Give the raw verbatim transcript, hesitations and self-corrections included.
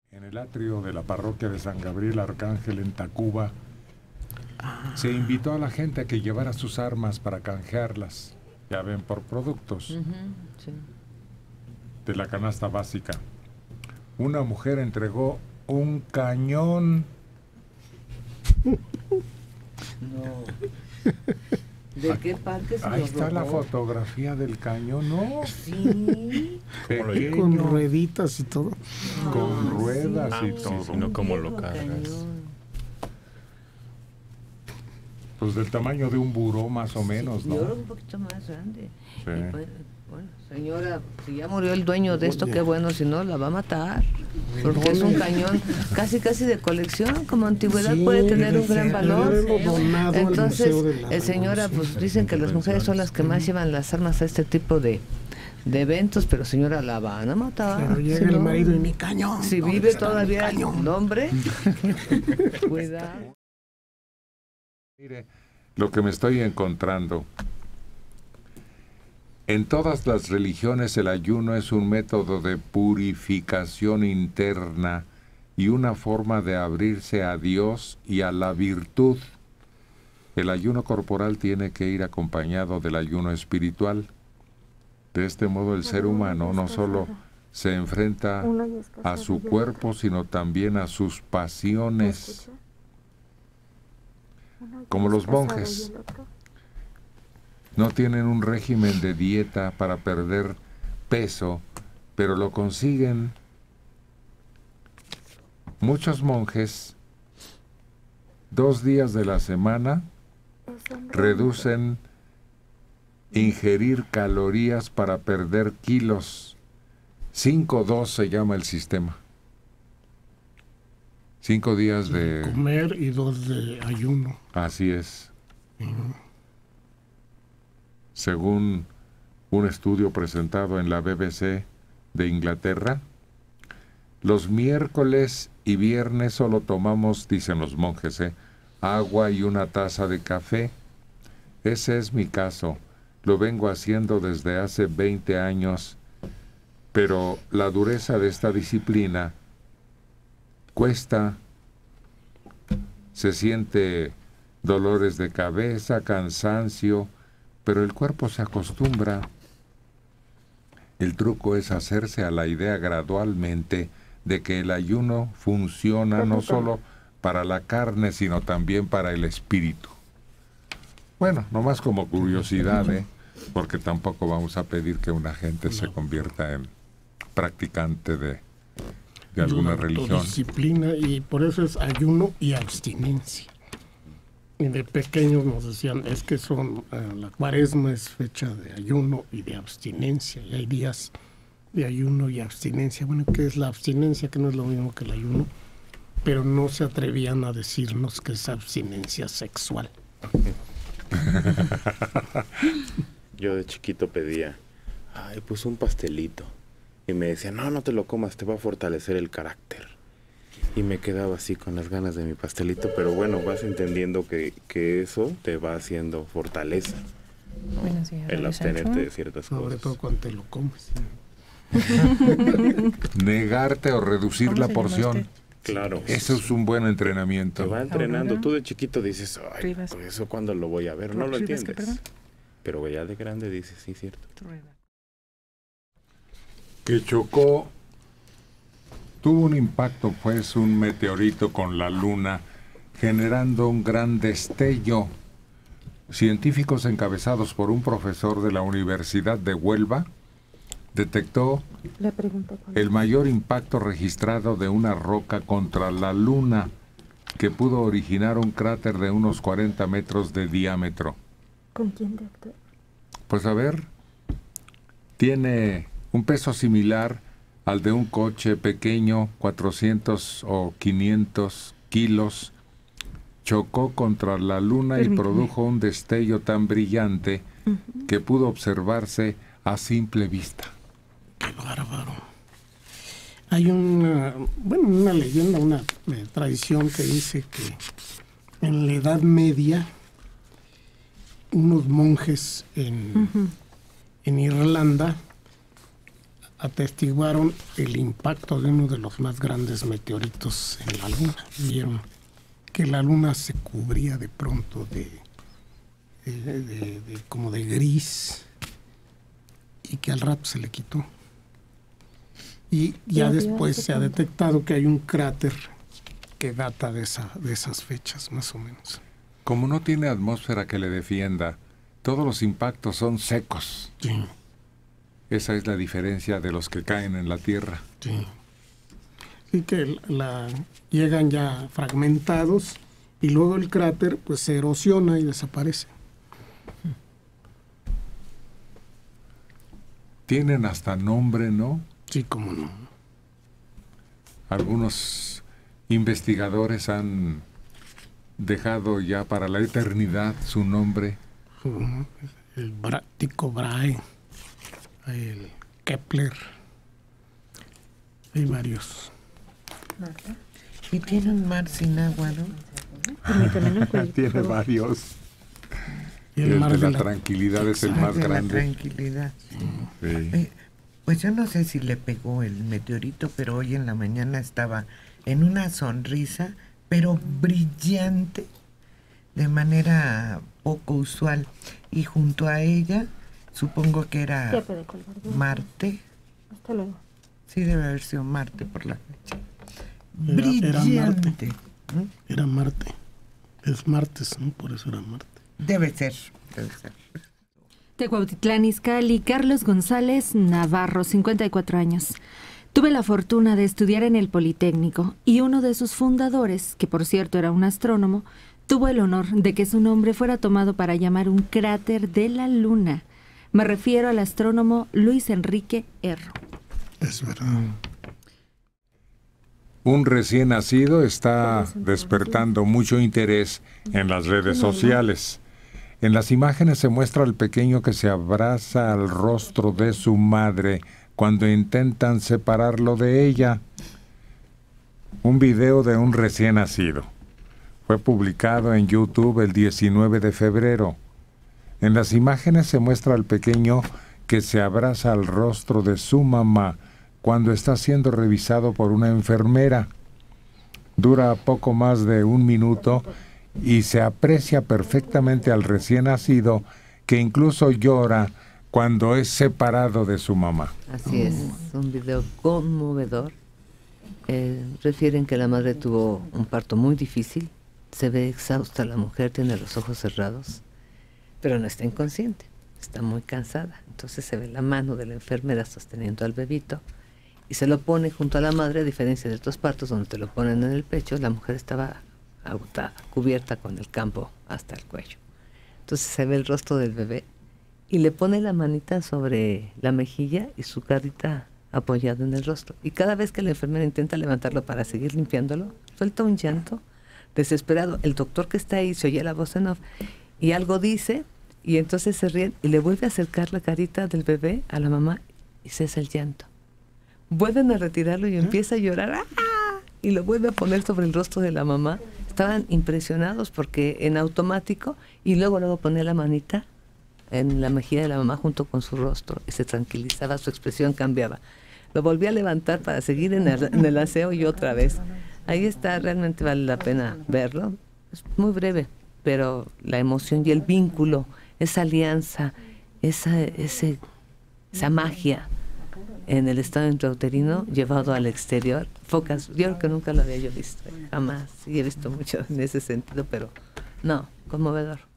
En el atrio de la parroquia de San Gabriel Arcángel en Tacuba, ah. se invitó a la gente a que llevara sus armas para canjearlas, ya ven, por productos uh-huh, sí. de la canasta básica. Una mujer entregó un cañón. No. ¿De qué parte se Ahí lo está robó? la fotografía del cañón, ¿no? Sí. Pequeño, con rueditas y todo. Con Ah, ruedas sí, y sí, todo. sí, no como lo viejo cargas. cañón. Pues del tamaño de un buró más o menos, Sí, ¿no? yo creo un poquito más grande. Sí. Y pues, bueno, señora, si ya murió el dueño de esto, qué bueno, si no, la va a matar. Porque es un cañón casi casi de colección, como antigüedad Sí, puede tener un de gran Ferrero, valor. donado al Entonces, Museo de la eh, señora, pues Revolución. dicen que las mujeres son las que más llevan las armas a este tipo de, de eventos, pero señora, la van a matar. Pero llega si el no, marido y mi cañón. si ¿dónde vive está mi todavía cañón? el hombre, cuidado. Mire, lo que me estoy encontrando. En todas las religiones el ayuno es un método de purificación interna y una forma de abrirse a Dios y a la virtud. El ayuno corporal tiene que ir acompañado del ayuno espiritual. De este modo el ser humano no solo se enfrenta a su cuerpo, sino también a sus pasiones. Como los monjes. No tienen un régimen de dieta para perder peso, pero lo consiguen. Muchos monjes, dos días de la semana, reducen ingerir calorías para perder kilos. cinco dos se llama el sistema. Cinco días de... Comer y dos de ayuno. Así es. Uh-huh. Según un estudio presentado en la B B C de Inglaterra, los miércoles y viernes solo tomamos, dicen los monjes, ¿eh? agua y una taza de café. Ese es mi caso. Lo vengo haciendo desde hace veinte años, pero la dureza de esta disciplina cuesta. Se siente dolores de cabeza, cansancio, pero el cuerpo se acostumbra. El truco es hacerse a la idea gradualmente de que el ayuno funciona no solo para la carne, sino también para el espíritu. Bueno, nomás como curiosidad, ¿eh? Porque tampoco vamos a pedir que una gente se convierta en practicante de, de alguna religión. Disciplina, y por eso es ayuno y abstinencia. Y de pequeños nos decían, es que son, uh, la cuaresma es fecha de ayuno y de abstinencia, y hay días de ayuno y abstinencia. Bueno, ¿qué es la abstinencia? Que no es lo mismo que el ayuno, pero no se atrevían a decirnos que es abstinencia sexual. Yo de chiquito pedía, ay, pues un pastelito. Y me decían, no, no te lo comas, te va a fortalecer el carácter. Y me quedaba así con las ganas de mi pastelito, pero bueno, vas entendiendo que, que eso te va haciendo fortaleza, ¿no? Bueno, sí, el abstenerte de ciertas Sobre cosas. todo cuando te lo comes. Negarte o reducir la porción. Claro. Eso es un buen entrenamiento. Te va entrenando. Aurora. Tú de chiquito dices, ay, Rivas. pues eso cuando lo voy a ver, no lo Rivas, ¿qué, entiendes. perdón? Pero ya de grande dices, sí, cierto. Que chocó, tuvo un impacto, pues, un meteorito con la luna, generando un gran destello. Científicos encabezados por un profesor de la Universidad de Huelva detectó el mayor impacto registrado de una roca contra la luna, que pudo originar un cráter de unos cuarenta metros de diámetro. ¿Con quién, doctor? Pues a ver, tiene un peso similar al de un coche pequeño, cuatrocientos o quinientos kilos. Chocó contra la luna Permíteme. y produjo un destello tan brillante uh-huh. que pudo observarse a simple vista. ¡Qué bárbaro! Hay una, bueno, una leyenda, una eh, tradición que dice que en la Edad Media unos monjes en, uh-huh. en Irlanda atestiguaron el impacto de uno de los más grandes meteoritos en la Luna. Vieron que la Luna se cubría de pronto de, de, de, de como de gris y que al rato se le quitó. Y ya después se ha detectado que hay un cráter que data de, esa, de esas fechas, más o menos. Como no tiene atmósfera que le defienda, todos los impactos son secos. Sí. Esa es la diferencia de los que caen en la Tierra. Sí. Así que la, llegan ya fragmentados y luego el cráter pues se erosiona y desaparece. Tienen hasta nombre, ¿no? Sí, cómo no. Algunos investigadores han dejado ya para la eternidad su nombre. Uh, el Bra Tycho Brahe, el Kepler, hay varios. Y tiene un mar sin agua, ¿no? Tiene varios. Y el, el mar de la, la tranquilidad es el más de grande. La tranquilidad. Sí. Eh, pues yo no sé si le pegó el meteorito, pero hoy en la mañana estaba en una sonrisa, pero brillante, de manera poco usual. Y junto a ella, supongo que era Marte. Hasta luego. Sí, debe haber sido Marte por la fecha. Era, Brillante. era Marte. ¿Mm? Era Marte. Es martes, ¿no? Por eso era Marte. Debe ser, debe ser. De Cuautitlán Izcalli, Carlos González Navarro, cincuenta y cuatro años. Tuve la fortuna de estudiar en el Politécnico y uno de sus fundadores, que por cierto era un astrónomo, tuvo el honor de que su nombre fuera tomado para llamar un cráter de la Luna. Me refiero al astrónomo Luis Enrique Erro. Es verdad. Un recién nacido está despertando mucho interés en las redes sociales. En las imágenes se muestra al pequeño que se abraza al rostro de su madre cuando intentan separarlo de ella. Un video de un recién nacido. Fue publicado en YouTube el diecinueve de febrero. En las imágenes se muestra al pequeño que se abraza al rostro de su mamá cuando está siendo revisado por una enfermera. Dura poco más de un minuto y se aprecia perfectamente al recién nacido, que incluso llora cuando es separado de su mamá. Así es, un video conmovedor. Eh, refieren que la madre tuvo un parto muy difícil, se ve exhausta la mujer, tiene los ojos cerrados, pero no está inconsciente, está muy cansada. Entonces se ve la mano de la enfermera sosteniendo al bebito y se lo pone junto a la madre, a diferencia de otros partos donde te lo ponen en el pecho. La mujer estaba agotada, cubierta con el campo hasta el cuello. Entonces se ve el rostro del bebé y le pone la manita sobre la mejilla y su carita apoyada en el rostro. Y cada vez que la enfermera intenta levantarlo para seguir limpiándolo, suelta un llanto desesperado. El doctor que está ahí se oye la voz en off y algo dice, y entonces se ríen y le vuelve a acercar la carita del bebé a la mamá y cesa el llanto. Vuelven a retirarlo y empieza a llorar. ¡Ah! Y lo vuelve a poner sobre el rostro de la mamá. Estaban impresionados porque en automático, y luego luego ponía la manita en la mejilla de la mamá junto con su rostro y se tranquilizaba, su expresión cambiaba. Lo volví a levantar para seguir en el, en el aseo y otra vez. Ahí está, realmente vale la pena verlo. Es muy breve, pero la emoción y el vínculo, esa alianza, esa, ese, esa magia en el estado intrauterino llevado al exterior, focas, yo creo que nunca lo había yo visto, jamás, y he visto mucho en ese sentido, pero no, conmovedor.